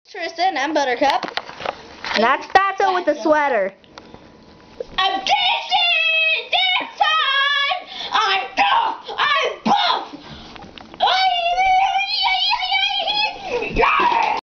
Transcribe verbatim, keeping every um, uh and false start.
Tristan, I'm Buttercup. And that's Fatso with the sweater. I'm dead!